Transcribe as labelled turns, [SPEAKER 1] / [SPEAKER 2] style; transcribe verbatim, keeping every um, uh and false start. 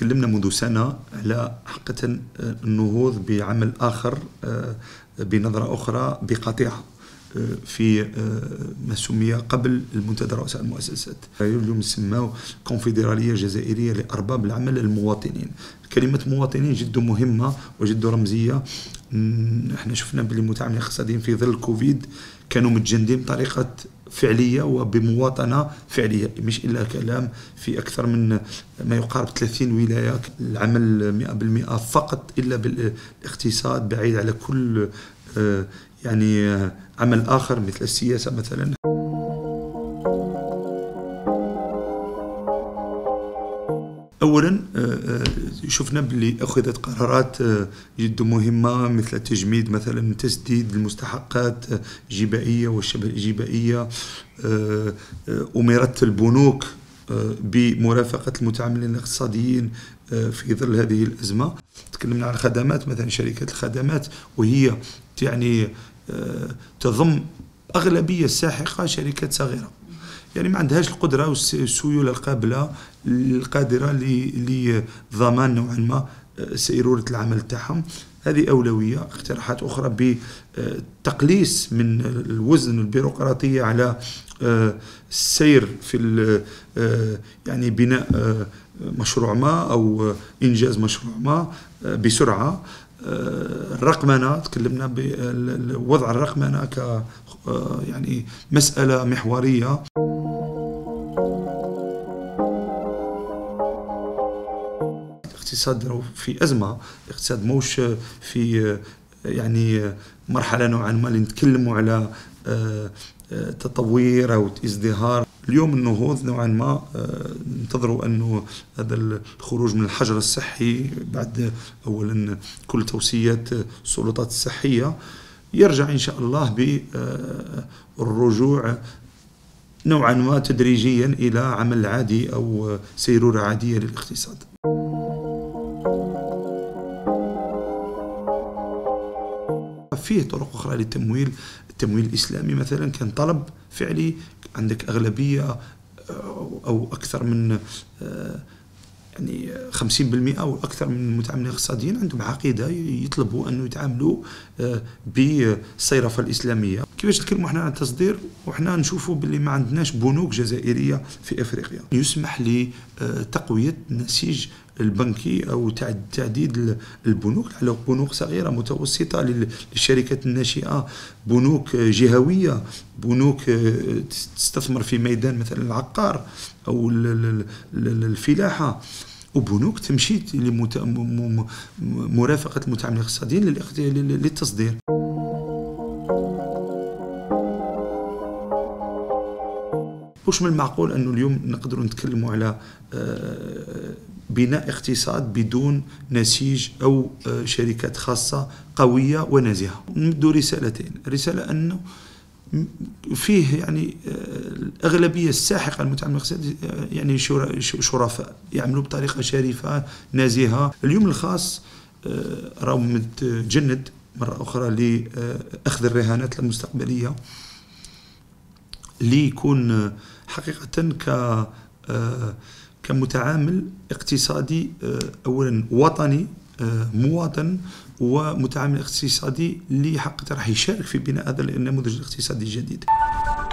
[SPEAKER 1] تكلمنا منذ سنة على حقيقة النهوض بعمل آخر بنظرة أخرى بقطيعة في ما سمي قبل المنتدى رؤساء المؤسسات. اليوم نسماه كونفدرالية جزائرية لأرباب العمل المواطنين. كلمة مواطنين جد مهمة وجد رمزية. احنا شفنا بلي المتعاملين الاقتصاديين في ظل الكوفيد كانوا متجندين بطريقة فعلية وبمواطنة فعلية، مش إلا كلام في أكثر من ما يقارب ثلاثين ولاية. العمل مئة بالمئة فقط إلا بالاقتصاد، بعيد على كل يعني عمل آخر مثل السياسة مثلا. أولا شفنا باللي أخذت قرارات جد مهمة مثل تجميد مثلا تسديد المستحقات الجبائية والشبه الجبائية. أمرت البنوك بمرافقة المتعاملين الاقتصاديين في ظل هذه الأزمة. تكلمنا عن الخدمات مثلا، شركات الخدمات وهي يعني تضم أغلبية الساحقة شركات صغيرة، يعني ما عندهاش القدرة والسيولة القابلة القادرة لضمان نوعا ما سيرورة العمل تاعهم. هذه أولوية. اقتراحات أخرى بتقليص من الوزن البيروقراطية على السير في يعني بناء مشروع ما أو إنجاز مشروع ما بسرعة. الرقمنة، تكلمنا بوضع الرقمنة ك يعني مسألة محورية. الاقتصاد في أزمة، الاقتصاد موش في يعني مرحلة نوعا ما اللي نتكلموا على تطوير أو ازدهار. اليوم النهوض نوعا ما ننتظروا أنه هذا الخروج من الحجر الصحي بعد أولا كل توصيات السلطات الصحية يرجع إن شاء الله بالرجوع نوعا ما تدريجيا إلى عمل عادي أو سيرورة عادية للاقتصاد. فيه طرق أخرى للتمويل. التمويل الإسلامي مثلا كان طلب فعلي، عندك أغلبية أو أكثر من يعني خمسين بالمئة أو أكثر من المتعاملين الاقتصاديين عندهم عقيدة يطلبوا أنه يتعاملوا بالصيرفة الإسلامية. كيفاش نتكلموا احنا عن التصدير وحنا نشوفوا باللي ما عندناش بنوك جزائرية في أفريقيا؟ يسمح لتقوية النسيج البنكي أو تعديد البنوك على بنوك صغيرة متوسطة للشركات الناشئة، بنوك جهوية، بنوك تستثمر في ميدان مثلا العقار أو الفلاحة، وبنوك تمشي لمرافقة المتعاملين الاقتصاديين للتصدير. مش من المعقول أنه اليوم نقدر نتكلموا على بناء اقتصاد بدون نسيج أو شركات خاصة قوية ونزيهة. نمد رسالتين. رسالة أنه فيه يعني الأغلبية الساحقة المتعاملين الاقتصاديين يعني شرفاء يعملوا بطريقة شريفة نزيهة. اليوم الخاص راهو متجند مرة أخرى لأخذ الرهانات المستقبلية ليكون حقيقة ك كمتعامل اقتصادي أولا وطني مواطن ومتعامل اقتصادي اللي حقيقة راح يشارك في بناء هذا النموذج الاقتصادي الجديد.